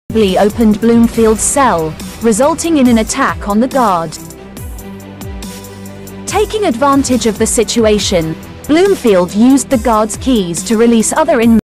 opened Bloomfield's cell, resulting in an attack on the guard. Taking advantage of the situation, Bloomfield used the guard's keys to release other inmates.